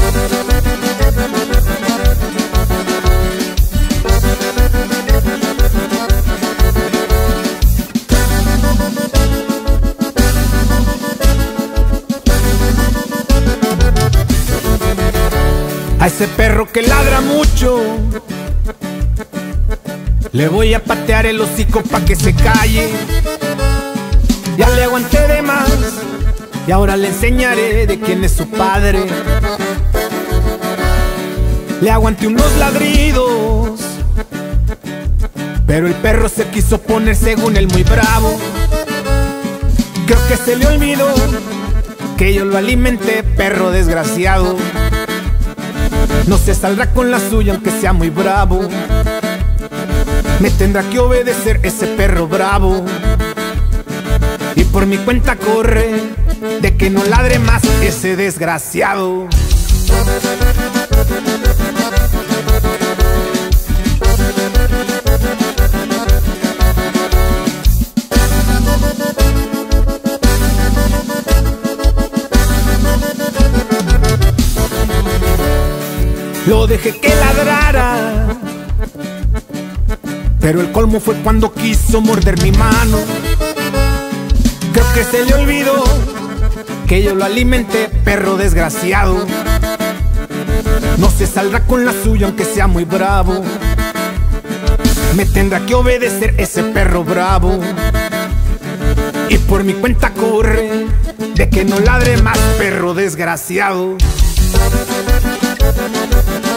A ese perro que ladra mucho le voy a patear el hocico pa' que se calle. Ya le aguanté de más y ahora le enseñaré de quién es su padre. Le aguanté unos ladridos, pero el perro se quiso poner según él muy bravo. Creo que se le olvidó que yo lo alimenté, perro desgraciado. No se saldrá con la suya aunque sea muy bravo. Me tendrá que obedecer ese perro bravo. Y por mi cuenta corre de que no ladre más ese desgraciado. Lo dejé que ladrara, pero el colmo fue cuando quiso morder mi mano. Creo que se le olvidó que yo lo alimenté, perro desgraciado. No se saldrá con la suya aunque sea muy bravo. Me tendrá que obedecer ese perro bravo. Y por mi cuenta corre de que no ladre más, perro desgraciado.